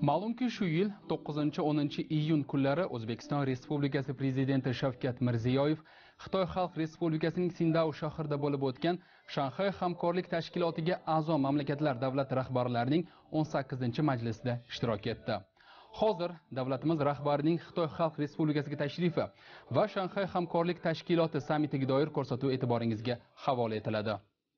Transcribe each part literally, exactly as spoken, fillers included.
Ma'lumki, shu yil to'qqizinchi o'ninchi iyun kunlari O'zbekiston Respublikasi Prezidenti Shavkat Mirziyoyev Xitoy Xalq Respublikasining Sindao shahrida bo'lib o'tgan Shanxay hamkorlik tashkilotiga a'zo mamlakatlar davlat rahbarlarining o'n sakkizinchi majlisida ishtirok etdi. Hozir davlatimiz rahbarining Xitoy Xalq Respublikasiga tashrifi va Shanxay hamkorlik tashkiloti sammitiga doir ko'rsatuv e'tiboringizga havola etiladi.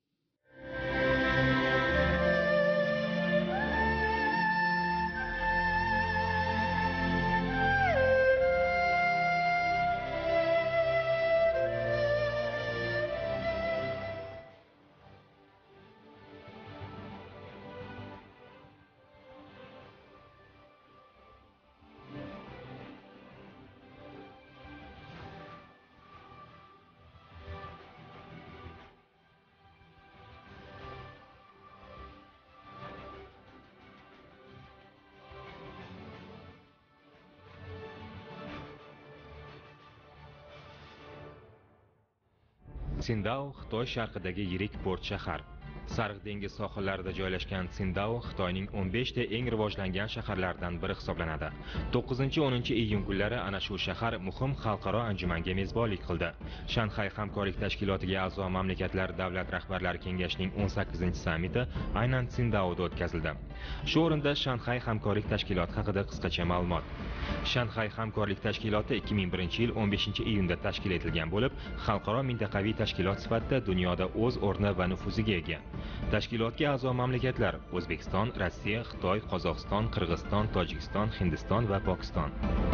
Sindao Xitoy sharqidagi yirik port shahar. Sariq dengiz sohillarida joylashgan Sindao Xitoyning o'n beshta eng rivojlangan shaharlaridan biri hisoblanadi. to'qqizinchi o'ninchi iyun kunlari ana shu shahar muhim xalqaro anjumanga mezbonlik qildi. Shanxay hamkorlik tashkilotiga a'zo mamlakatlar davlat rahbarlari kengashining o'n sakkizinchi sammiti aynan Sindaoda o'tkazildi. Shu o'rinda Shanxay hamkorlik tashkiloti haqida qisqacha ma'lumot. Shanxay hamkorlik tashkiloti ikki ming birinchi yil o'n beshinchi iyunda tashkil etilgan bo'lib, xalqaro mintaqaviy tashkilot sifatida dunyoda o'z o'rni va nufuziga ega. Tashkilotga a'zo mamlakatlar O'zbekiston, Rossiya, Xitoy, Qozog'iston, Qirg'iziston, Tojikiston, Hindiston va Pokiston.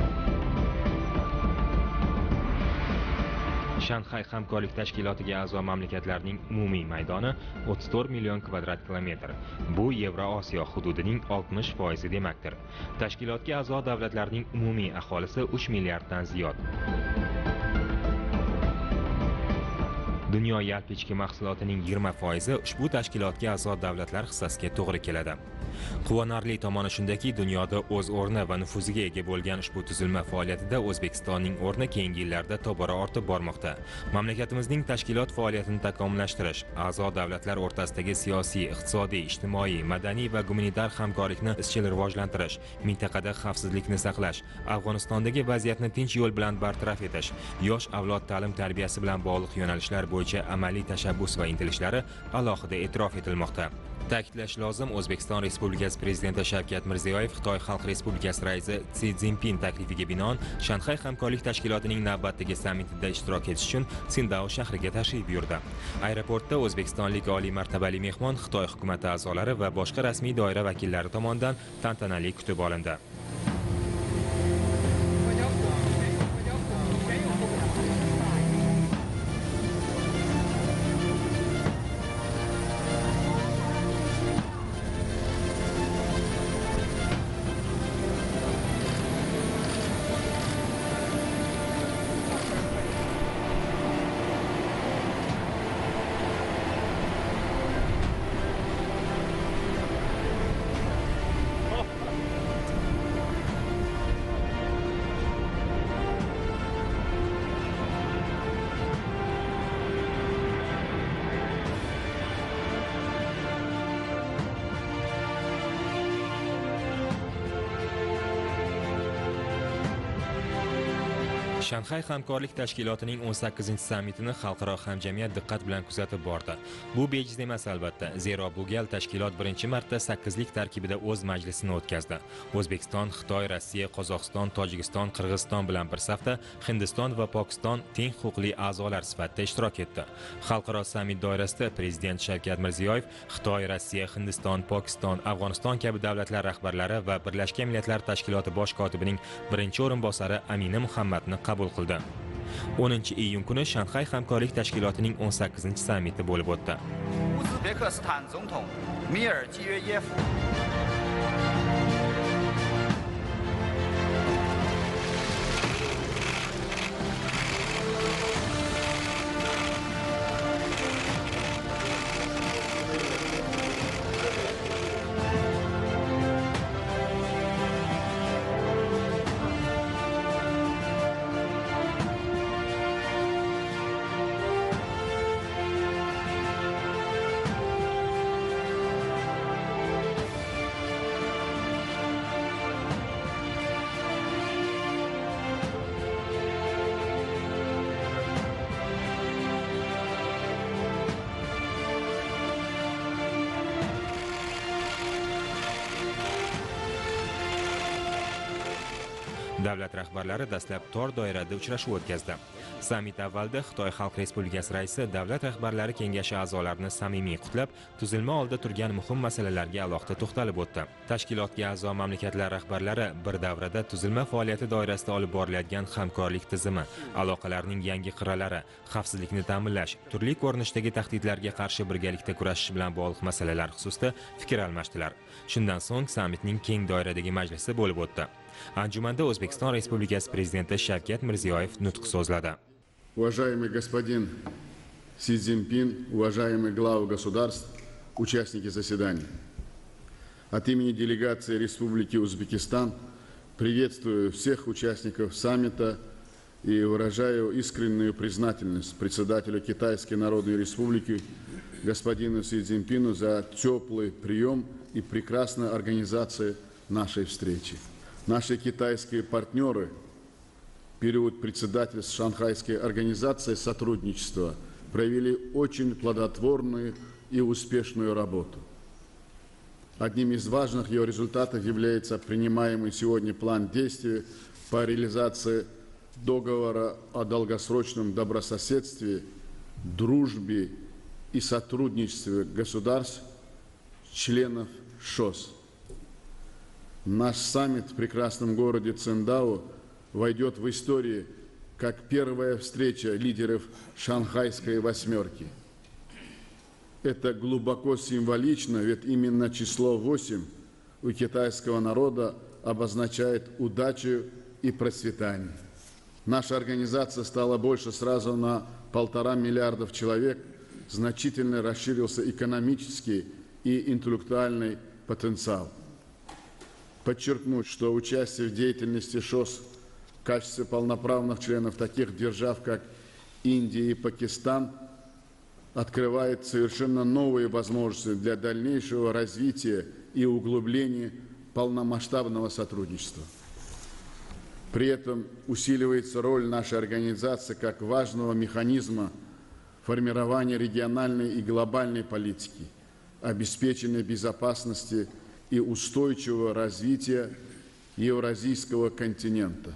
Shanxay hamkorlik tashkilotiga a'zo mamlakatlarning umumiy maydoni o'ttiz to'rt million kvadrat kilometr. Bu Yevrosiyo hududining oltmish foizi demakdir. Tashkilotga a'zo davlatlarning umumiy aholisi uch milliarddan ziyod. Dunyo yalpi ichki mahsulotining yigirma foizi ushbu tashkilotga a'zo davlatlar hissasiga to'g'ri keladi. Quvonarli tomoni shundaki, dunyoda o'z o'rni va nufuziga ega bo'lgan ushbu tuzilma faoliyatida O'zbekistonning o'rni keyingi yillarda tobora ortib bormoqda. Mamlakatimizning tashkilot faoliyatini takomillashtirish, a'zo davlatlar o'rtasidagi siyosiy, iqtisodiy, ijtimoiy, madaniy va gumanitar hamkorlikni izchil rivojlantirish, mintaqada xavfsizlikni saqlash, Afg'onistondagi vaziyatni tinch yo'l bilan bartaraf etish, yosh avlod ta'lim tarbiyasi bilan bog'liq yo'nalishlar bo'yicha amaliy tashabbus va intilishlar alohida e'tirof etilmoqda. Ta'kidlash lozim, O'zbekiston Respublikasi Prezidenti Shavkat Mirziyoyev Xitoy Xalq Respublikasi raisi Si Szinpin taklifiga binoan Shanxay hamkorlik tashkilotining navbatdagi sammitida ishtirok etish uchun Sindao shahriga tashrif buyurdi. Aeroportda o'zbekistonlik oliy martabali mehmon Xitoy hukumati a'zolari va boshqa rasmiy doira vakillari tomonidan tantanali kutib olindi. Shanxay hamkorlik tashkilotining o'n sakkizinchi sammitini xalqaro hamjamiyat diqqat bilan kuzatib bordi. Bu bejiz emas albatta, zero bu gal tashkilot birinchi marta sakkizlik tarkibida o'z majlisini o'tkazdi. O'zbekiston, Xitoy, Rossiya, Qozog'iston, Tojikiston, Qirg'iziston bilan bir safda Hindiston va Pokiston teng huquqli a'zolar sifatida ishtirok etdi. Xalqaro sammit doirasida Prezident Shavkat Mirziyoyev Xitoy, Rossiya, Hindiston, Pokiston, Afg'oniston kabi davlatlar rahbarlari va Birlashgan Millatlar Tashkiloti bosh kotibining birinchi o'rinbosari Amina Muhammadni qabul qildi. o'ninchi iyun kuni Shanxay hamkorlik tashkilotining o'n sakkizinchi sammiti bo'lib o'tdi. Uzbekistan总统米尔基约耶夫 Davlat rahbarlari dastlab tor doirada uchrashuv o'tkazdi. Sammit avvalida Xitoy Xalq Respublikasi raisi Davlat rahbarlari kengashi a'zolarini samimiy qutlab, tuzilma oldida turgan muhim masalalarga alohida to'xtalib o'tdi. Tashkilotga a'zo mamlakatlar rahbarlari bir davrada tuzilma faoliyati doirasida olib borilayotgan hamkorlik tizimi, aloqalarning yangi qirralari, xavfsizlikni ta'minlash, turli ko'rinishdagi tahdidlarga qarshi birgalikda kurashish bilan bog'liq masalalar xususida fikr almashdilar. Shundan so'ng sammitning keng doiradagi majlisi bo'lib o'tdi. Anjumanda O'zbekiston Respublikasi Prezidenti Shavkat Mirziyoyev nutq so'zladi. Уважаемый господин Си Цзиньпин, уважаемые главы государств, участники заседания. От имени делегации Республики Узбекистан приветствую всех участников саммита и выражаю искреннюю признательность председателю Китайской Народной Республики господину Си Цзиньпину за теплый прием и прекрасную организацию нашей встречи. Наши китайские партнеры в период председательства Шанхайской организации сотрудничества проявили очень плодотворную и успешную работу. Одним из важных ее результатов является принимаемый сегодня план действий по реализации договора о долгосрочном добрососедстве, дружбе и сотрудничестве государств, членов ШОС. Наш саммит в прекрасном городе Циндао войдет в историю как первая встреча лидеров Шанхайской восьмерки. Это глубоко символично, ведь именно число восемь у китайского народа обозначает удачу и процветание. Наша организация стала больше сразу на полтора миллиардов человек, значительно расширился экономический и интеллектуальный потенциал. Подчеркнуть, что участие в деятельности ШОС в качестве полноправных членов таких держав, как Индия и Пакистан, открывает совершенно новые возможности для дальнейшего развития и углубления полномасштабного сотрудничества. При этом усиливается роль нашей организации как важного механизма формирования региональной и глобальной политики, обеспечения безопасности и устойчивого развития Евразийского континента.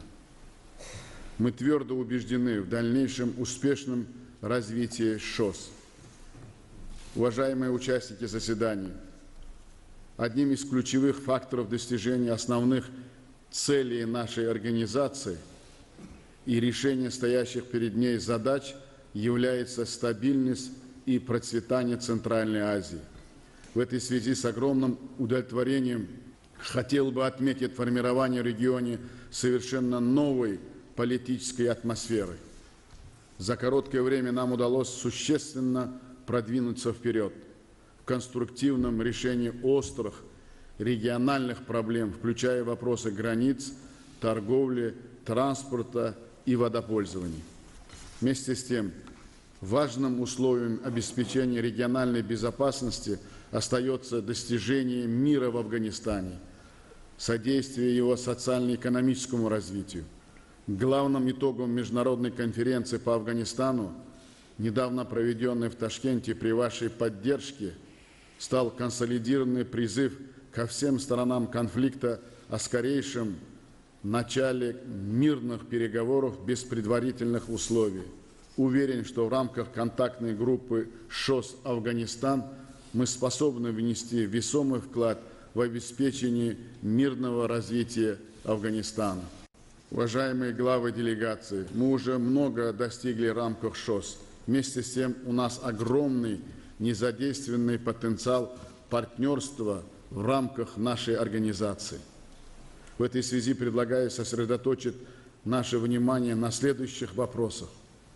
Мы твердо убеждены в дальнейшем успешном развитии ШОС. Уважаемые участники заседания, одним из ключевых факторов достижения основных целей нашей организации и решения стоящих перед ней задач является стабильность и процветание Центральной Азии. В этой связи с огромным удовлетворением хотел бы отметить формирование в регионе совершенно новой политической атмосферы. За короткое время нам удалось существенно продвинуться вперед в конструктивном решении острых региональных проблем, включая вопросы границ, торговли, транспорта и водопользования. Вместе с тем, важным условием обеспечения региональной безопасности остается достижение мира в Афганистане, содействие его социально-экономическому развитию. Главным итогом международной конференции по Афганистану, недавно проведенной в Ташкенте при вашей поддержке, стал консолидированный призыв ко всем сторонам конфликта о скорейшем начале мирных переговоров без предварительных условий. Уверен, что в рамках контактной группы ШОС «Афганистан» мы способны внести весомый вклад в обеспечение мирного развития Афганистана. Уважаемые главы делегации, мы уже много достигли в рамках ШОС. Вместе с тем у нас огромный незадействованный потенциал партнерства в рамках нашей организации. В этой связи предлагаю сосредоточить наше внимание на следующих вопросах.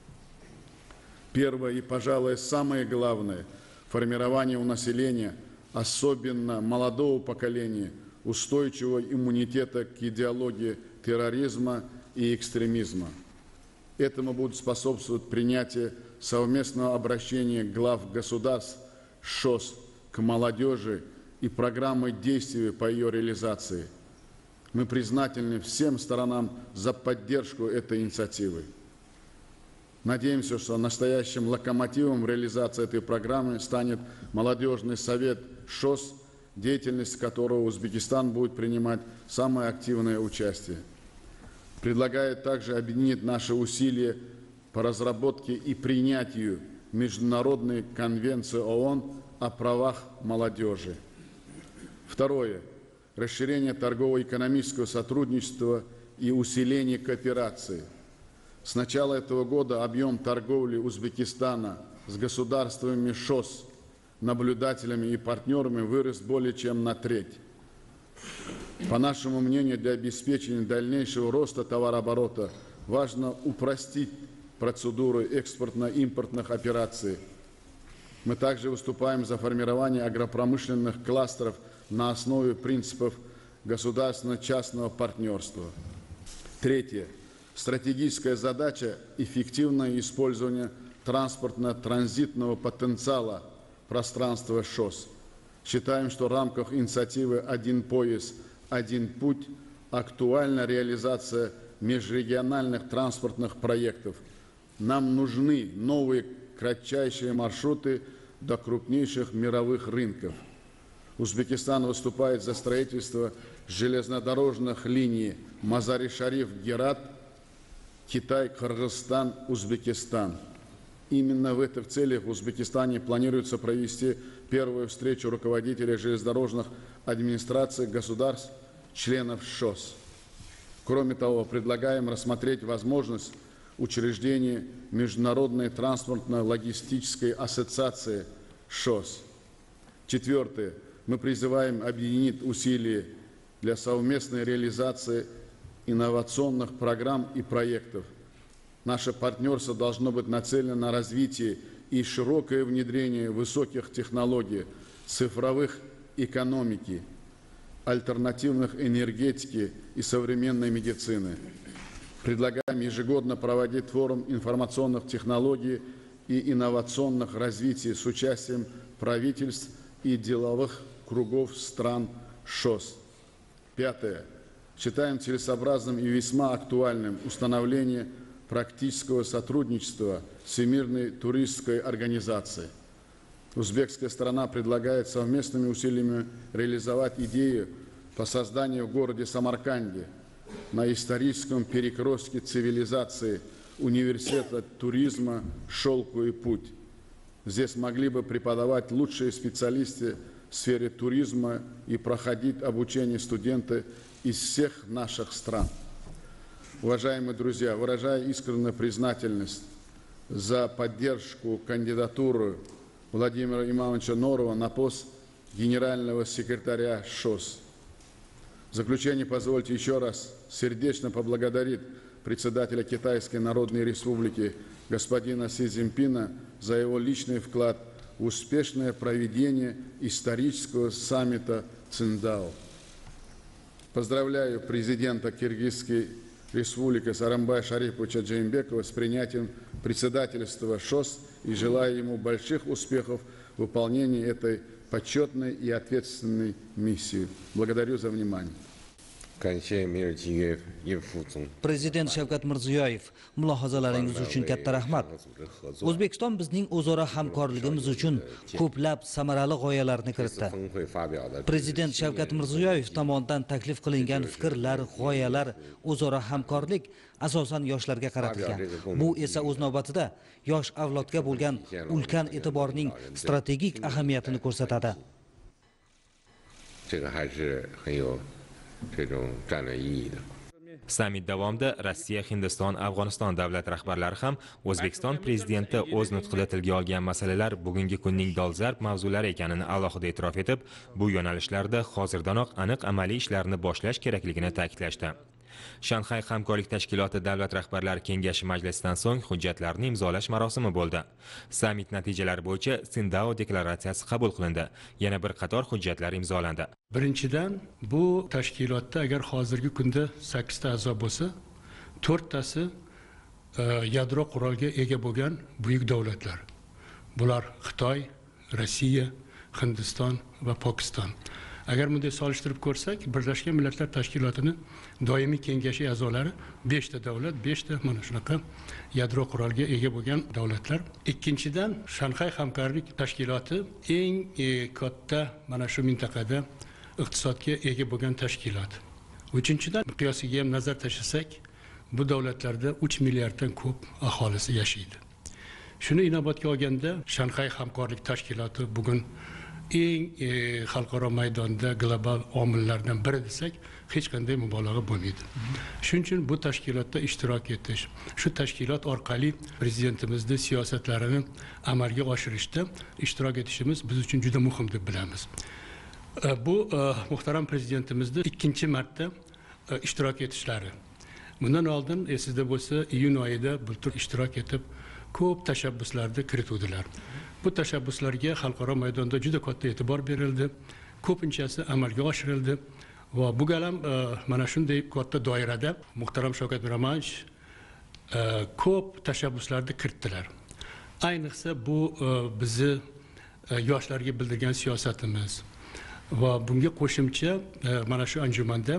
Первое и, пожалуй, самое главное – формирование у населения, особенно молодого поколения, устойчивого иммунитета к идеологии терроризма и экстремизма. Этому будет способствовать принятие совместного обращения глав государств ШОС к молодежи и программы действий по ее реализации. Мы признательны всем сторонам за поддержку этой инициативы. Надеемся, что настоящим локомотивом реализации этой программы станет молодежный совет ШОС, деятельность которого Узбекистан будет принимать самое активное участие. Предлагает также объединить наши усилия по разработке и принятию Международной конвенции ООН о правах молодежи. Второе. Расширение торгово-экономического сотрудничества и усиление кооперации. С начала этого года объем торговли Узбекистана с государствами ШОС, наблюдателями и партнерами вырос более чем на треть. По нашему мнению, для обеспечения дальнейшего роста товарооборота важно упростить процедуру экспортно-импортных операций. Мы также выступаем за формирование агропромышленных кластеров на основе принципов государственно-частного партнерства. Третье. Стратегическая задача – эффективное использование транспортно-транзитного потенциала пространства ШОС. Считаем, что в рамках инициативы «Один пояс, один путь» актуальна реализация межрегиональных транспортных проектов. Нам нужны новые кратчайшие маршруты до крупнейших мировых рынков. Узбекистан выступает за строительство железнодорожных линий Мазари-Шариф-Герат, Китай, Кыргызстан, Узбекистан. Именно в этих целях в Узбекистане планируется провести первую встречу руководителей железнодорожных администраций государств, членов ШОС. Кроме того, предлагаем рассмотреть возможность учреждения Международной транспортно-логистической ассоциации ШОС. Четвертое. Мы призываем объединить усилия для совместной реализации инновационных программ и проектов. Наше партнерство должно быть нацелено на развитие и широкое внедрение высоких технологий, цифровых экономики, альтернативных энергетики и современной медицины. Предлагаем ежегодно проводить форум информационных технологий и инновационных развитий с участием правительств и деловых кругов стран ШОС. Пятое. Считаем целесообразным и весьма актуальным установление практического сотрудничества Всемирной туристской организации. Узбекская сторона предлагает совместными усилиями реализовать идею по созданию в городе Самарканде на историческом перекрестке цивилизации университета туризма «Шелку и путь». Здесь могли бы преподавать лучшие специалисты в сфере туризма и проходить обучение студенты из всех наших стран. Уважаемые друзья, выражая искреннюю признательность за поддержку кандидатуры Владимира Имамовича Норова на пост генерального секретаря ШОС. В заключение позвольте еще раз сердечно поблагодарить председателя Китайской Народной Республики господина Си Цзиньпина за его личный вклад в успешное проведение исторического саммита Циндао. Поздравляю президента Киргизской Республики Сооронбая Шариповича Джеймбекова с принятием председательства ШОС и желаю ему больших успехов в выполнении этой почетной и ответственной миссии. Благодарю за внимание. Prezident Shavkat Mirziyoyev, mulohazalaringiz uchun katta rahmat. O'zbekiston bizning o'zaro hamkorligimiz uchun ko'plab samarali g'oyalarni kiritdi. Prezident Shavkat Mirziyoyev tomonidan taklif qilingan fikrlar, g'oyalar, o'zaro hamkorlik asosan yoshlarga qaratilgan. Bu esa o'z navbatida yosh avlodga bo'lgan ulkan e'tiborning strategik ahamiyatini ko'rsatadi. Sammit davomida Rossiya, Hindiston, Afg'oniston davlat rahbarlari ham O'zbekiston prezidenti o'z nutqida tilga olgan masalalar bugungi kunning dolzarb mavzulari ekanini alohida e'tirof etib, bu yo'nalishlarda hozirdanoq aniq amaliy ishlarni boshlash kerakligini ta'kidlashdi. Shanxay hamkorlik tashkiloti davlat rahbarlari kengashi majlisidan so'ng hujjatlarni imzolash marosimi bo'ldi. Sammit natijalari bo'yicha Sindao deklaratsiyasi qabul qilindi. Yana bir qator hujjatlar imzolandi. Birinchidan, bu tashkilotda agar hozirgi kunda sakkizta a'zo bo'lsa, to'rttasi yadro qurolga ega bo'lgan buyuk davlatlar. Bular Xitoy, Rossiya, Hindiston va Pokiston. Agar bunday solishtirib ko'rsak, Birlashgan Millatlar Tashkilotining doimiy kengashi a'zolari beshta davlat, beshta mana shunaqa yadro qurolga ega bo'lgan davlatlar. Ikkinchidan, Shanxay hamkorlik tashkiloti eng katta mana shu mintaqada iqtisodga ega bo'lgan tashkilot. Uchinchidan, miqyosiga ham nazar tashlasak, bu davlatlarda uch milliarddan ko'p aholisi yashaydi. Shuni inobatga olganda Shanxay hamkorlik tashkiloti bugun eng e, xalqaro maydonda global omillardan biri desak, hech qanday mubolag'a bo'lmaydi. Shuning uchun bu tashkilotda ishtirok etish, shu tashkilot orqali prezidentimizning siyosatlarini amalga oshirishda ishtirok etishimiz biz uchun juda muhim deb bilamiz. Bu muhtaram prezidentimizning ikkinchi marta ishtirok etishlari. Bundan oldin esingizda bo'lsa, iyun oyida bu tur ishtirok etib ko'p tashabbuslarni kirituvdilar. Bu tashabbuslarga xalqaro maydonda juda katta e'tibor berildi, ko'pinchasi amalga oshirildi va bu galam mana shunday katta doirada muhtaram Shavkat Miromonovich ko'p tashabbuslarni kiritdilar. Ayniqsa bu bizni yoshlarga bildirgan siyosatimiz va bunga qo'shimcha mana shu anjumanda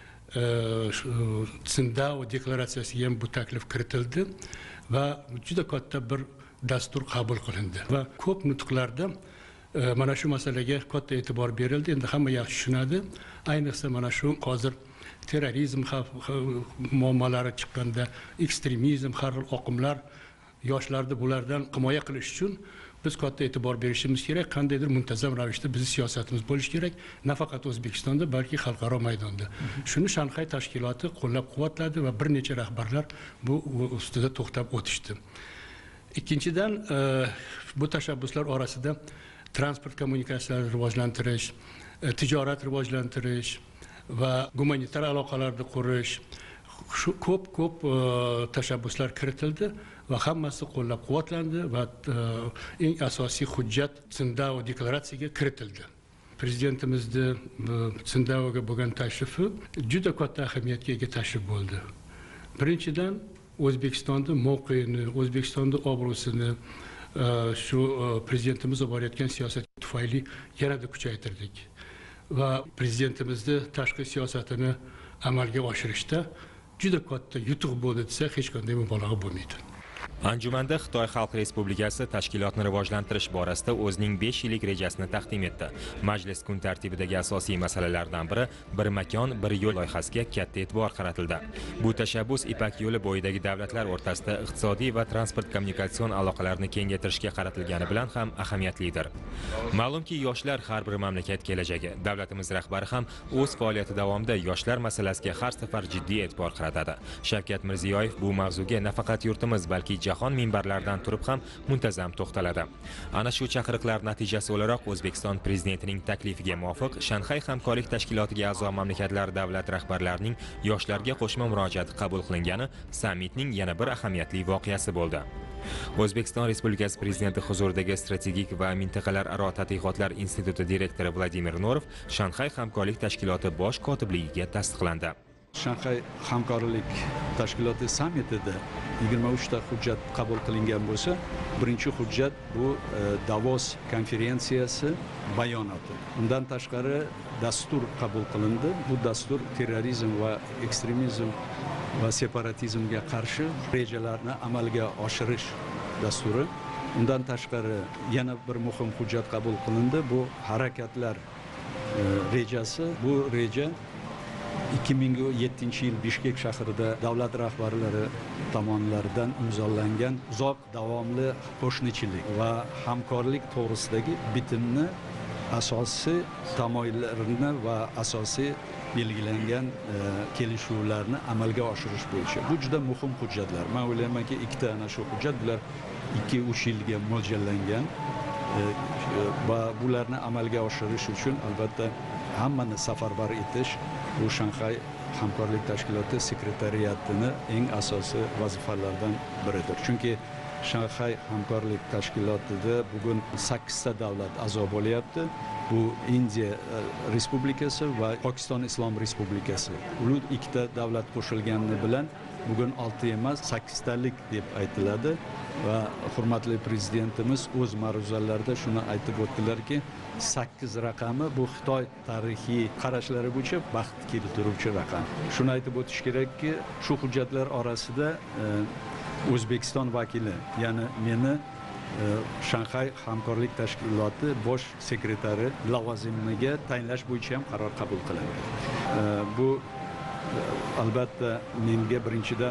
Tsingtao deklaratsiyasiga ham bu taklif kiritildi va juda katta bir dastur qabul qilindi va ko'p nutqlarda mana shu masalaga katta e'tibor berildi. Endi hamma yaxshi tushunadi. Ayniqsa mana shu hozir terrorizm muammolari chiqqanda, ekstremizm, har xil oqimlar yoshlarni bulardan himoya qilish uchun biz katta e'tibor berishimiz kerak. Qandaydir muntazam ravishda bizning siyosatimiz bo'lishi kerak, nafaqat O'zbekistonda, balki xalqaro maydonda. Shuni Shanxay tashkiloti qo'llab-quvvatladi va bir necha rahbarlar bu ustida to'xtab o'tishdi. Ikkinchidan, bu tashabbuslar orasida transport kommunikatsiyalarini rivojlantirish, tijorat rivojlantirish va gumanitar aloqalarni qurish, shu ko'p-ko'p tashabbuslar kiritildi va hammasi qo'llab-quvvatlandi va eng asosiy hujjat Tsingtao deklaratsiyaga kiritildi. Prezidentimizning Tsingtaoga bo'lgan tashrifi juda katta ahamiyatga ega tashrif bo'ldi. Birinchidan, O'zbekistonning mavqeini, O'zbekistonning obro'sini shu prezidentimiz olib borayotgan siyosat tufayli yanada kuchaytirdik va prezidentimizning tashqi siyosatini amalga oshirishda juda katta yutuq bo'ldi desak, hech qanday mubolag'a bo'lmaydi. Anjumanda Xitoy Xalq Respublikasi tashkilotni rivojlantirish borasida o'zining besh yillik rejasini taqdim etdi. Majlis kun tartibidagi asosiy masalalardan biri bir makon, bir yo'l loyihasiga katta e'tibor qaratildi. Bu tashabbus Ipak yo'li bo'yidagi davlatlar o'rtasida iqtisodiy va transport kommunikatsion aloqalarni kengaytirishga qaratilgani bilan ham ahamiyatlidir. Ma'lumki, yoshlar har bir mamlakat kelajagi. Davlatimiz rahbari ham o'z faoliyati davomida yoshlar masalasiga har safar jiddiy e'tibor qaratadi. Shavkat Mirziyoyev bu mavzuga nafaqat yurtimiz, balki jahon minbarlaridan turib ham muntazam to'xtaladi. Ana shu chaqiriqlar natijasi o'laroq O'zbekiston prezidentining taklifiga muvofiq Shanxay hamkorlik tashkilotiga a'zo mamlakatlar davlat rahbarlarining yoshlarga qo'shma murojaati qabul qilingani sammitning yana bir ahamiyatli voqeasi bo'ldi. O'zbekiston Respublikasi Prezidenti huzuridagi Strategik va mintaqalararo tadqiqotlar instituti direktori Vladimir Norov Shanxay hamkorlik tashkiloti bosh kotibligiga tasdiqlandi. Shanxay hamkorlik tashkiloti sammitida yigirma uch ta hujjat qabul qilingan bo'lsa, birinchi hujjat bu Davos konferensiyasi bayonoti. Undan tashqari dastur qabul qilindi. Bu dastur terrorizm va ekstremizm va separatizmga qarshi rejalarni amalga oshirish dasturi. Undan tashqari yana bir muhim hujjat qabul qilindi. Bu harakatlar rejasi. Bu reja ikki ming yettinchi yil Bishkek shahrida davlat rahbarlari tomonidan imzolangan uzoq davomli qo'shnichilik va hamkorlik to'g'risidagi bitimni asosiy tamoyillarini va asosiy belgilangan kelishuvlarni amalga oshirish bo'yicha. Bu juda muhim hujjatlar. Men o'ylaymanki, ikkita ana shu hujjat bular ikki uch yilga mo'ljallangan va bularni amalga oshirish uchun albatta hammani safarbar etish bu Shanxay hamkorlik tashkiloti sekretariatining eng asosiy vazifalaridan biridir. Chunki Shanxay hamkorlik tashkilotida bugun sakkizta davlat a'zo bo'lyapti. Bu Indiya Respublikasi va Pokiston Islom Respublikasi. Ular ikkita davlat qo'shilgani bilan bugun olti emas, sakkiztalik deb aytiladi va hurmatli prezidentimiz o'z ma'ruzalarida shuni aytib o'tdilarki, sakkiz raqami bu Xitoy tarixiy qarashlari bo'yicha baxt keltiruvchi raqam. Shuni aytib o'tish kerakki, shu hujjatlar orasida O'zbekiston vakili, ya'ni meni Shanxay hamkorlik tashkiloti bosh sekretari lavozimiga tayinlash bo'yicha ham qaror qabul qilindi. Bu albatta menga birinchidan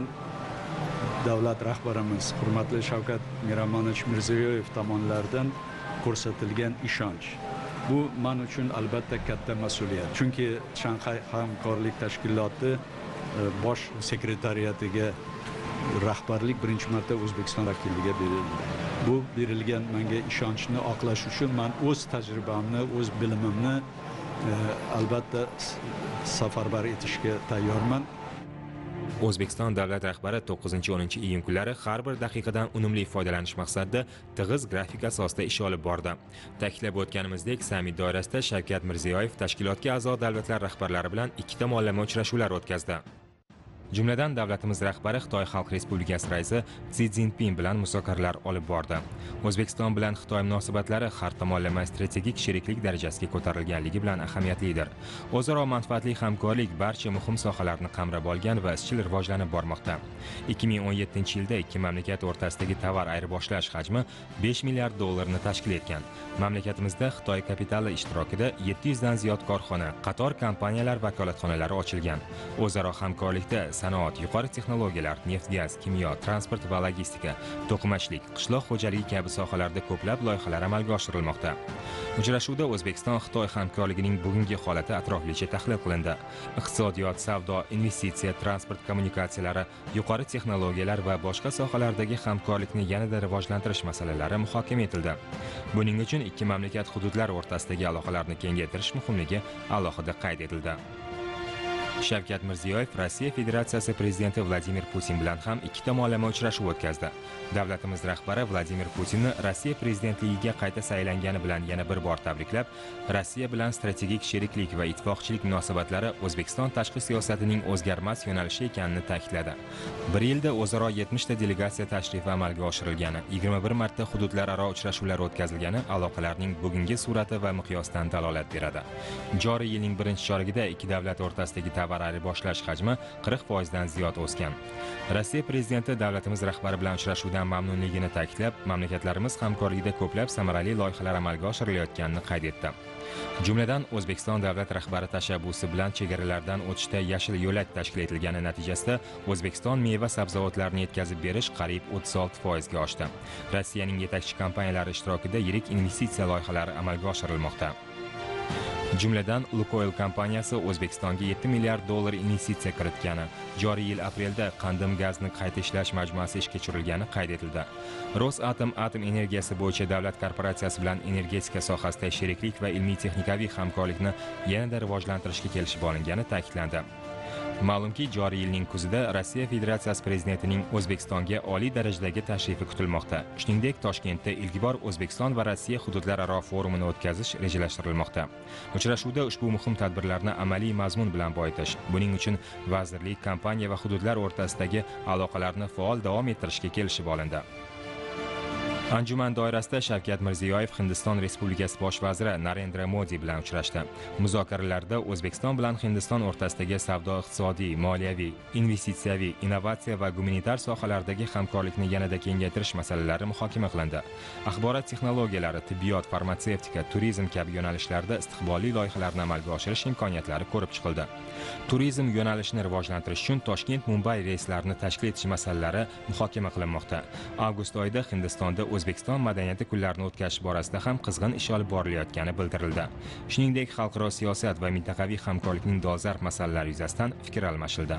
davlat rahbarimiz hurmatli Shavkat Miromonovich Mirziyoyev tomonidan ko'rsatilgan ishonch. Bu men uchun albatta katta mas'uliyat. Chunki Shanxay hamkorlik tashkiloti bosh sekretariatiga rahbarlik birinchi marta O'zbekiston vakiliga berildi. Bu berilgan menga ishonchni oqlash uchun men o'z tajribamni, o'z bilimimni albatta safarbar etishga tayyorman. O'zbekiston davlat rahbari to'qqizinchi o'ninchi iyun kunlari har bir daqiqadan unumli foydalanish maqsadida tig'iz grafik asosida ish olib bordi. Ta'kidlab o'tganimizdek, sammit doirasida Shavkat Mirziyoyev tashkilotga a'zo davlatlar rahbarlari bilan ikki tomonlama uchrashuvlar o'tkazdi. Jumladan davlatimiz rahbari Xitoy Xalq Respublikasi raisi Si Szinpin bilan muzokaralar olib bordi. O'zbekiston bilan Xitoy munosabatlari har tomonlama strategik sheriklik darajasiga ko'tarilganligi bilan ahamiyatlidir. O'zaro manfaatli hamkorlik barcha muhim sohalarni qamrab olgan va izchil rivojlanib bormoqda. ikki ming o'n yettinchi yilda ikki mamlakat o'rtasidagi tovar ayirboshlash hajmi besh milliard dollarni tashkil etgan. Mamlakatimizda Xitoy kapitali ishtirokida yetti yuz dan ziyod korxona, qator kompaniyalar vakolatxonalari ochilgan. O'zaro hamkorlikda sanoat, yuqori texnologiyalar, neft, gaz, kimyo, transport va logistika, to'qimachilik, qishloq xo'jaligi kabi sohalarda ko'plab loyihalar amalga oshirilmoqda. Uchrashuvda O'zbekiston-Xitoy hamkorligining bugungi holati atroflicha tahlil qilindi. Iqtisodiyot, savdo, investitsiya, transport kommunikatsiyalari, yuqori texnologiyalar va boshqa sohalardagi hamkorlikni yanada rivojlantirish masalalari muhokama etildi. Buning uchun ikki mamlakat hududlar o'rtasidagi aloqalarni kengaytirish muhimligi alohida qayd etildi. Shavkat Mirziyoyev Rossiya Federatsiyasi prezidenti Vladimir Putin bilan ham ikki tomonlama uchrashuv o'tkazdi. Davlatimiz rahbari Vladimir Putinni Rossiya prezidentligiga qayta saylangani bilan yana bir bor tabriklab, Rossiya bilan strategik sheriklik va ittifoqchilik munosabatlari O'zbekiston tashqi siyosatining o'zgarmas yo'nalishi ekanini ta'kidladi. Bir yilda o'zaro yetmishta delegatsiya tashrifi amalga oshirilgani, yigirma bir marta hududlararo uchrashuvlar o'tkazilgani aloqalarning bugungi surati va miqyosidan dalolat beradi. Joriy yilning birinchi choragida ikki davlat o'rtasidagi tovar ayirboshlash hajmi qirq foizdan ziyod o'sgan. Rossiya prezidenti davlatimiz rahbari bilan uchrashuvdan mamnunligini ta'kidlab, mamlakatlarimiz hamkorligida ko'plab samarali loyihalar amalga oshirilayotganini qayd etdi. Jumladan, O'zbekiston davlat rahbari tashabbusi bilan chegaralardan o'tishda yashil yo'lak tashkil etilgani natijasida O'zbekiston meva sabzavotlarini yetkazib berish qariyb o'ttiz olti foizga oshdi. Rossiyaning yetakchi kompaniyalari ishtirokida yirik investitsiya loyihalari amalga oshirilmoqda. Jumladan, Lukoil kompaniyasi O'zbekistonga yetti milliard dollar investitsiya kiritgani, joriy yil aprelda Qandim gazni qayta ishlash majmuasi ishga tushirilgani qayd etildi. Rosatom atom energiyasi bo'yicha davlat korporatsiyasi bilan energetika sohasida sheriklik va ilmiy-texnikaviy hamkorlikni yanada rivojlantirishga kelishib olingani ta'kidlandi. Ma'lumki, joriy yilning kuzida Rossiya Federatsiyasi prezidentining O'zbekistonga oliy darajadagi tashrifi kutilmoqda. Shuningdek, Toshkentda ilk bor O'zbekiston va Rossiya hududlararo forumini o'tkazish rejalashtirilmoqda. Uchrashuvda ushbu muhim tadbirlarni amaliy mazmun bilan boyitish, buning uchun vazirlik, kompaniya va hududlar o'rtasidagi aloqalarni faol davom ettirishga kelishib olindi. Anjuman doirasida Shavkat Mirziyoyev Hindiston Respublikasi bosh vaziri Narendra Modi bilan uchrashdi. Muzokaralarda O'zbekiston bilan Hindiston o'rtasidagi savdo-iqtisodiy, moliyaviy, investitsiyaviy, innovatsiya va gumanitar sohalardagi hamkorlikni yanada kengaytirish masalalari muhokama qilindi. Axborot texnologiyalari, tibbiyot, farmatsevtika, turizm kabi yo'nalishlarda istiqbolli loyihalarni amalga oshirish imkoniyatlari ko'rib chiqildi. Turizm yo'nalishini rivojlantirish uchun Toshkent-Mumbay reyslarini tashkil etish masalalari muhokama qilinmoqda. Avgust oyida Hindistonda O'zbekiston madaniyati kunlarini o'tkazish borasida ham qizg'in ish olib borilayotgani bildirildi. Shuningdek, xalqaro siyosat va mintaqaviy hamkorlikning dolzarb masalalari yuzasidan fikr almashildi.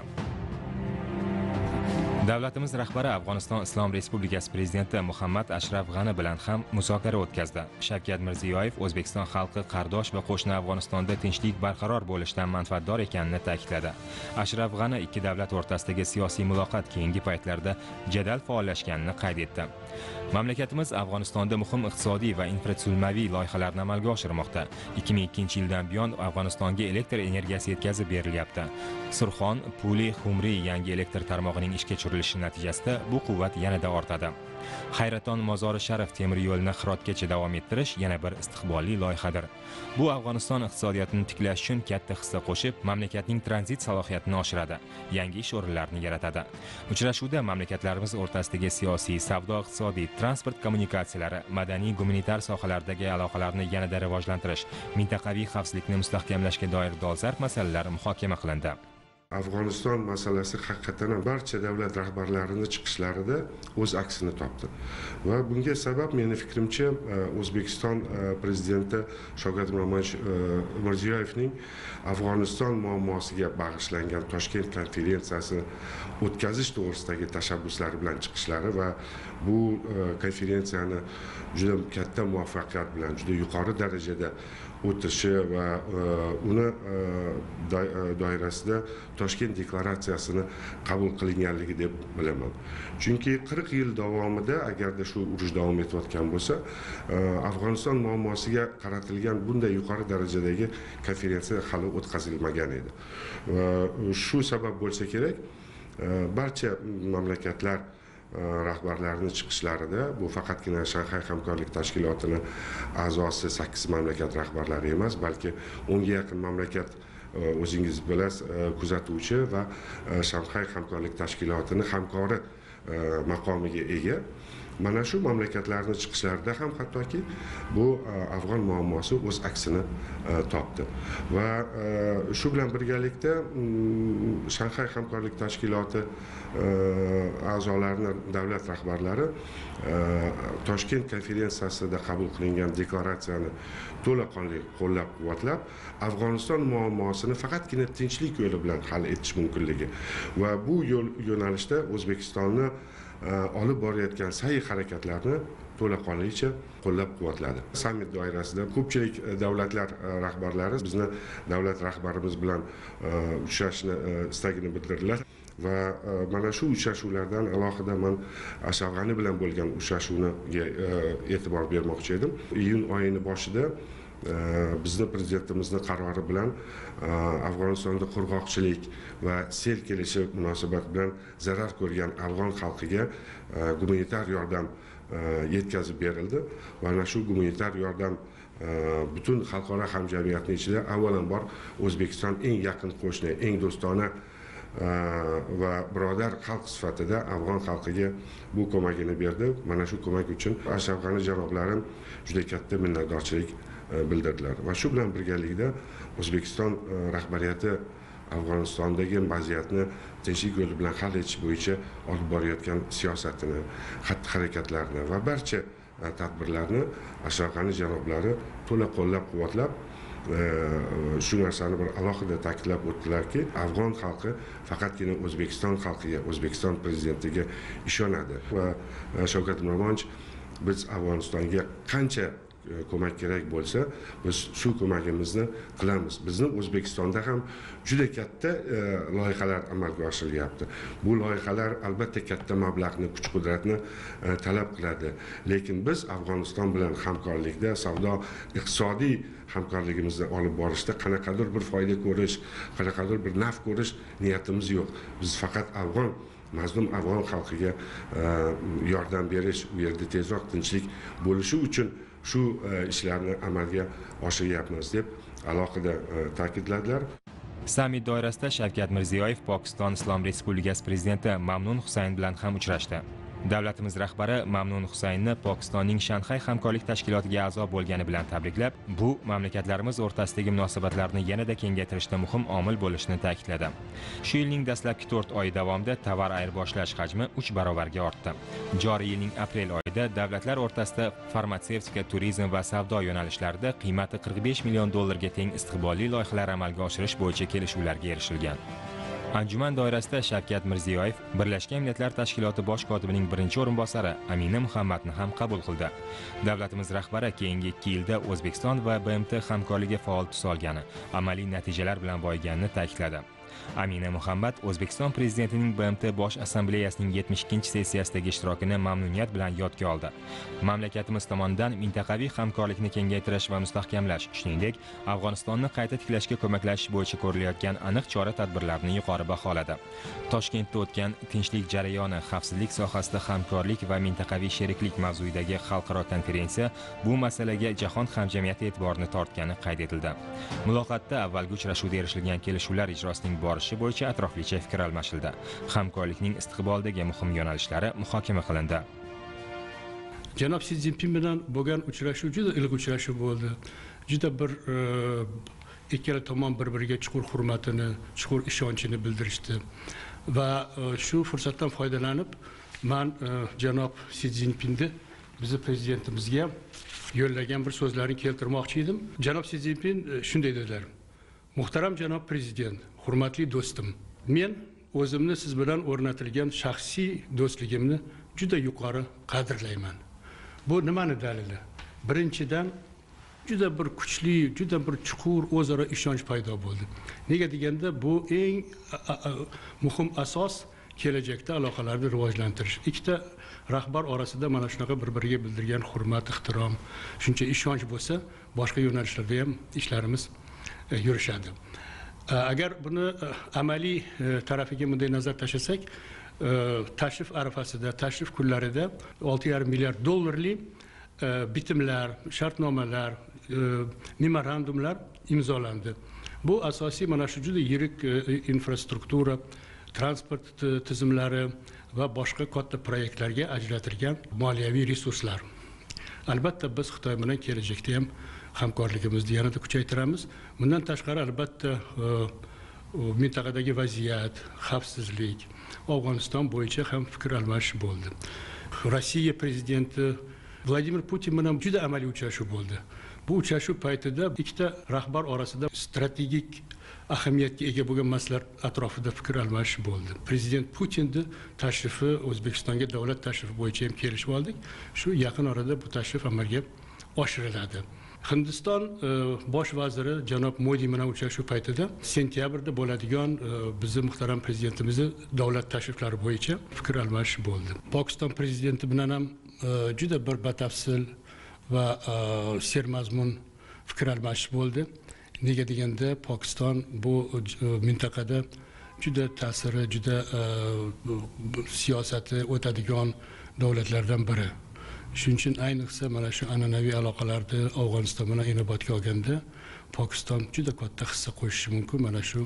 Davlatimiz rahbari Afg'oniston Islom Respublikasi prezidenti Muhammad Ashraf G'ani bilan ham muzokara o'tkazdi. Shavkat Mirziyoyev O'zbekiston xalqi qardosh va qo'shni Afg'onistonda tinchlik barqaror bo'lishidan manfaatdor ekanini ta'kidladi. Ashraf G'ani ikki davlat o'rtasidagi siyosiy muloqot keyingi paytlarda jadal faollashganini qayd etdi. Mamlakatimiz Afg'onistonda muhim iqtisodiy va infratuzilmaviy loyihalarni amalga oshirmoqda. ikki ming ikkinchi yildan buyon Afg'onistonga elektr energiyasi yetkazib berilyapti. Surxon, Puli, Xumri yangi elektr tarmog'ining ishga tushirilishi natijasida bu quvvat yanada ortadi. Hayraton Mozori Sharif temir yo'lini Hirotgacha davom ettirish yana bir istiqbolli loyihadir. Bu Afg'oniston iqtisodiyotini tiklash uchun katta hissa qo'shib, mamlakatning tranzit salohiyatini oshiradi, yangi ish o'rinlarini yaratadi. Uchrashuvda mamlakatlarimiz o'rtasidagi siyosiy, savdo-iqtisodiy, transport kommunikatsiyalari, madaniy-gumanitar sohalardagi aloqalarni yanada rivojlantirish, mintaqaviy xavfsizlikni mustahkamlashga doir dolzarb masalalar muhokama qilindi. Afg'oniston masalasi haqiqatan ham barcha davlat rahbarlarining chiqishlarida o'z aksini topdi. Va bunga sabab meni fikrimcha O'zbekiston prezidenti Shavkat Mirziyoyevning Afg'oniston muammosiga bag'ishlangan Toshkent konferensiyasini o'tkazish to'g'risidagi tashabbuslari bilan chiqishlari va bu konferensiyani juda katta muvaffaqiyat bilan juda yuqori darajada o'tishi va uni doirasida Toshkent deklaratsiyasini qabul qilinganligi deb bilaman. Chunki qirq yil davomida agarda shu urush davom etayotgan bo'lsa, Afg'oniston muammosiga qaratilgan bunday yuqori darajadagi konferensiya hali o'tkazilmagan edi. Va shu sabab bo'lsa kerak, barcha mamlakatlar rahbarlarining chiqishlarida bu faqatgina Shanxay hamkorlik tashkilotining a'zosi sakkiz mamlakat rahbarlari emas, balki o'nga yaqin mamlakat o'zingiz bilasiz kuzatuvchi va Shanxay hamkorlik tashkilotining hamkori maqomiga ega. Mana shu mamlakatlarning chiqishlarida ham hattoki bu afg'on muammosi o'z aksini topdi. Va shu bilan birgalikda Shanxay hamkorlik tashkiloti a'zolarining davlat rahbarlari Toshkent konferensiyasida qabul qilingan deklaratsiyani to'laqonli qo'llab-quvvatlab, Afg'oniston muammosini faqatgina tinchlik yo'li bilan hal etish mumkinligi va bu yo'l yo'nalishda O'zbekistonni olib borayotgan sa'y harakatlarni to'laqonlicha qo'llab-quvvatladi. Sammit doirasida ko'pchilik davlatlar rahbarlari bizni davlat rahbarimiz bilan uchrashishni istagini bildirdilar. Va mana shu uchrashuvlardan alohida men Ashraf G'ani bilan bo'lgan uchrashuvga e'tibor bermoqchi edim. Iyun oyining boshida bizni prezidentimizning qarori bilan Afg'onistonda qurg'oqchilik va sel kelishi munosabat bilan zarar ko'rgan afg'on xalqiga gumanitar yordam yetkazib berildi. Va ana shu gumanitar yordam butun xalqaro hamjamiyatning ichida avvalambor O'zbekiston eng yaqin qo'shni, eng do'stona va birodar xalq sifatida afg'on xalqiga bu ko'magini berdi. Mana shu ko'mak uchun Ashraf G'ani janoblarim juda katta minnatdorchilik bildirdilar. Va shu bilan birgalikda O'zbekiston rahbariyati Afg'onistondagi vaziyatni tinchlik yo'li bilan hal etish bo'yicha olib borayotgan siyosatini, xatti-harakatlarini va barcha tadbirlarni Ashraf G'ani janoblari to'la qo'llab-quvvatlab, shu narsani bir alohida ta'kidlab o'tdilarki, afg'on xalqi faqatgina O'zbekiston xalqiga, O'zbekiston prezidentiga ishonadi va Shavkat Mirziyoyev biz Afg'onistonga qancha ko'mak kerak bo'lsa, biz shu ko'magimizni qilamiz. Bizning O'zbekistonda ham juda katta loyihalar amalga oshirilyapti. Bu loyihalar albatta katta mablag'ni, kuch-qudratni talab qiladi. Lekin biz Afg'oniston bilan hamkorlikda, savdo, iqtisodiy hamkorligimizni olib borishda qanaqadir bir foyda ko'rish, qanaqadir bir naf ko'rish niyatimiz yo'q. Biz faqat afg'on mazlum afg'on xalqiga yordam berish, u yerda tezroq tinchlik bo'lishi uchun shu ishlarni amalga oshiryapmiz deb alohida ta'kidladilar. Sammit doirasida Shavkat Mirziyoyev Pokiston Islom Respublikasi prezidenti Mamnun Husayn bilan ham uchrashdi. Davlatimiz rahbari Mamnun Husaynni Pokistonning Shanxay hamkorlik tashkilotiga a'zo bo'lgani bilan tabriklab, bu mamlakatlarimiz o'rtasidagi munosabatlarni yanada kengaytirishda muhim omil bo'lishini ta'kidladi. Shu yilning dastlabki to'rt oy davomida tovar ayirboshlash hajmi uch barobarga ortdi. Joriy yilning aprel oyida davlatlar o'rtasida farmatsevtika, turizm va savdo yo'nalishlarida qiymati qirq besh million dollarga teng istiqbolli loyihalar amalga oshirish bo'yicha kelishuvlarga erishilgan. Anjuman doirasida Shavkat Mirziyoyev Birlashgan Millatlar Tashkiloti bosh kotibining birinchi o'rinbosari Amina Muhammadni ham qabul qildi. Davlatimiz rahbari keyingi ikki yilda O'zbekiston va B M T hamkorligi faol tus olgani, amaliy natijalar bilan boyiganini ta'kidladi. Amina Muhammad O'zbekiston prezidentining B M T bosh assambleyasining yetmish ikkinchi sessiyasidagi ishtirokini mamnuniyat bilan yodga oldi. Mamlakatimiz tomonidan mintaqaviy hamkorlikni kengaytirish va mustahkamlash, shuningdek, Afg'onistonni qayta tiklashga ko'maklashish bo'yicha ko'rilayotgan aniq chora-tadbirlarni yuqori baholadi. Toshkentda o'tgan tinchlik jarayoni, xavfsizlik sohasida hamkorlik va mintaqaviy sheriklik mavzuidagi xalqaro konferensiya bu masalaga jahon hamjamiyati e'tiborini tortgani qayd etildi. Muloqotda avvalgi uchrashuvda erishilgan kelishuvlar ijrosining borishi bo'yicha atroflicha fikr almashildi. Hamkorlikning istiqboldagi muhim yo'nalishlari muhokama qilindi. Janob Si Zinpin bilan bo'lgan uchrashuv juda iliq uchrashuv bo'ldi. Juda bir ikkala tomon bir-biriga chuqur hurmatini, chuqur ishonchini bildirishdi. Va shu fursatdan foydalanib, men janob Si Szinpinni bizni prezidentimizga yo'llagan bir so'zlarni keltirmoqchi edim. Janob Si Szinpin shunday dedilar: "Muhtaram janob prezident, hurmatli do'stim, men o'zimni siz bilan o'rnatilgan shaxsiy do'stligimni juda yuqori qadrlayman." Bu nimani dalili? Birinchidan juda bir kuchli, juda bir chuqur o'zaro ishonch paydo bo'ldi. Nega deganda bu eng muhim asos kelajakda aloqalarni rivojlantirish. Ikkita rahbar orasida mana shunaqa bir-biriga bildirgan hurmat, ehtirom, shuncha ishonch bo'lsa, boshqa yo'nalishlarda ham ishlarimiz yurishadi. Agar buni amaliy tarafiga bunday nazar tashlasak, tashrif arafasida, tashrif kunlarida olti yarim milliard dollarlik bitimlar, shartnomalar, memorandumlar imzolandi. Bu asosiy mana shu juda yirik infrastruktura, transport tizimlari va boshqa katta proyektlarga ajratilgan moliyaviy resurslar. Albatta biz Xitoy bilan kelajakda ham hamkorligimizni yanada kuchaytiramiz. Bundan tashqari albatta mintaqadagi vaziyat, xavfsizlik, Afg'oniston bo'yicha ham fikr almashish bo'ldi. Rossiya prezidenti Vladimir Putin bilan juda amaliy uchrashuv bo'ldi. Bu uchrashuv paytida ikkita rahbar orasida strategik ahamiyatga ega bo'lgan masalalar atrofida fikr almashish bo'ldi. Prezident Putinning tashrifi, O'zbekistonga davlat tashrifi bo'yicha ham kelishib oldik. Shu yaqin orada bu tashrif amalga oshiriladi. Hindiston bosh vaziri janob Modi bilan uchrashuv paytida sentyabrda bo'ladigan bizning muhtaram prezidentimizning davlat tashriflari bo'yicha fikr almashish bo'ldi. Pokiston prezidenti bilan ham juda bir batafsil va sermazmun fikr almashish bo'ldi. Nega deganda Pokiston bu mintaqada juda ta'siri, juda siyosati o'tadigan davlatlardan biri. Shuning uchun ayniqsa mana shu an'anaviy aloqalarni Afg'oniston bilan inobatga olganda Pokiston juda katta hissa qo'shishi mumkin. Mana shu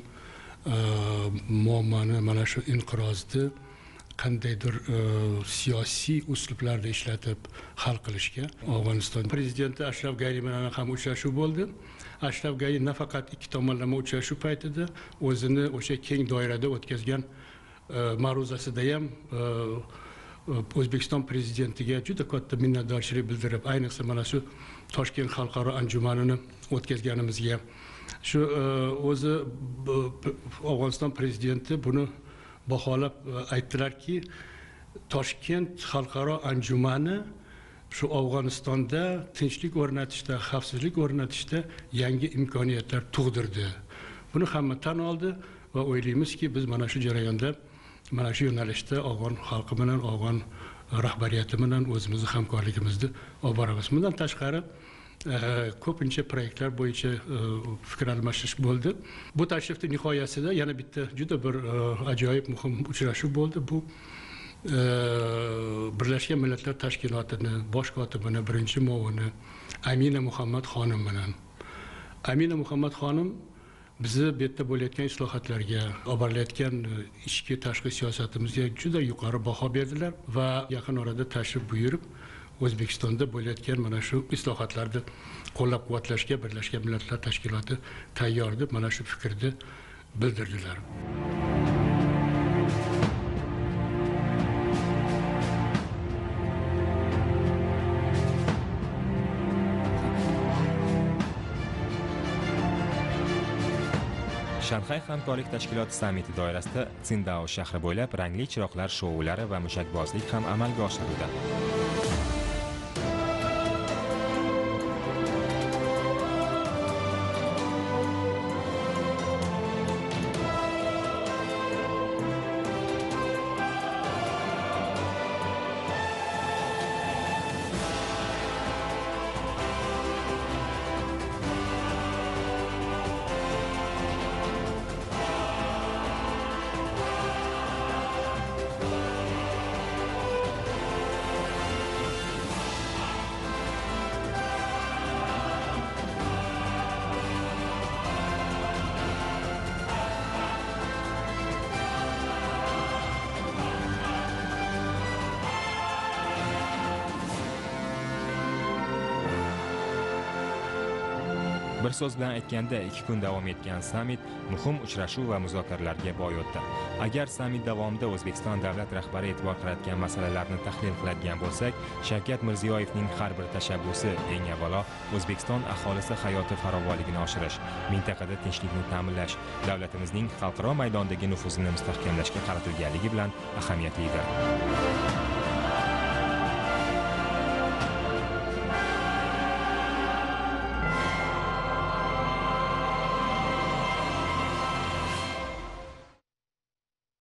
muammoni, mana shu inqirozni qandaydir siyosiy uslublarda ishlatib hal qilishga Afg'oniston prezidenti Ashraf G'ani bilan ham uchrashuv bo'ldi. Ashraf G'ani nafaqat ikki tomonlama uchrashuv paytida o'zini o'sha keng doirada o'tkazgan ma'ruzasida ham O'zbekiston prezidentiga juda katta minnatdorchilik bildirib, ayniqsa mana shu Toshkent xalqaro anjumanini o'tkazganimizga shu o'zi Afg'oniston prezidenti buni baholab aytdilarki, Toshkent xalqaro anjumani shu Afg'onistonda tinchlik o'rnatishda, xavfsizlik o'rnatishda yangi imkoniyatlar tug'dirdi. Buni hamma tan oldi va o'ylaymizki, biz mana shu jarayonda, mana shu yo'nalishda afg'on xalqi bilan, afg'on rahbariyati bilan o'zimizni hamkorligimizni olib boramiz. Bundan tashqari ko'pincha proyektlar bo'yicha fikr almashish bo'ldi. Bu tashrifning nihoyasida yana bitta juda bir ajoyib muhim uchrashuv bo'ldi. Bu Birlashgan Millatlar Tashkilotini bosh kotibini, birinchi muavini Amina Muhammad xonim bilan. Amina Muhammad xonim bizni bu yerda bo'layotgan islohotlarga, olib borilayotgan ichki tashqi siyosatimizga juda yuqori baho berdilar va yaqin orada tashrif buyurib O'zbekistonda bo'layotgan mana shu islohotlarni qo'llab-quvvatlashga Birlashgan Millatlar Tashkiloti tayyor deb mana shu fikrni bildirdilar. Shanxay hamkorlik tashkiloti sammiti doirasida Tsindao shahri bo'ylab rangli chiroqlar shoulari va mushakbozlik ham amalga oshirildi. Bir so'z bilan aytganda, ikki kun davom etgan sammit muhim uchrashuv va muzokaralarga boy o'tdi. Agar sammit davomida O'zbekiston davlat rahbari e'tibor qaratgan masalalarni tahlil qiladigan bo'lsak, Shavkat Mirziyoyevning har bir tashabbusi eng avvalo O'zbekiston aholisi hayoti farovonligini oshirish, mintaqada tinchlikni ta'minlash, davlatimizning xalqaro maydondagi nufuzini mustahkamlashga qaratilganligi bilan ahamiyatlidir.